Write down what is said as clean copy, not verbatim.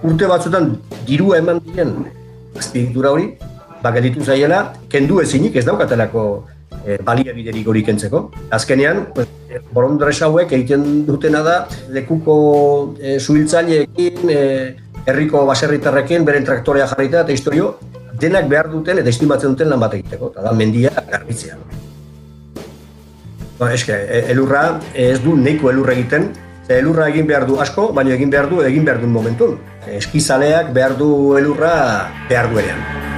urte batzutan dirua eman diren azpiegitura hori, gelditu zaiela, kendu ezinik ez daukatelako baliabiderik hori kentzeko. Azkenean, bolondres hauek egiten dutena da, lekuko zuhiltzaileekin, herriko baserritarrekin, beren traktorea jarrita eta historio, denak behar duten eta estimatzen duten lan bat egiteko, eta da mendia garbitzea. Elurra ez du neiko elurra egiten, elurra egin behar du asko, baina egin behar du momentun. Eskizaleak behar du elurra behar duenean.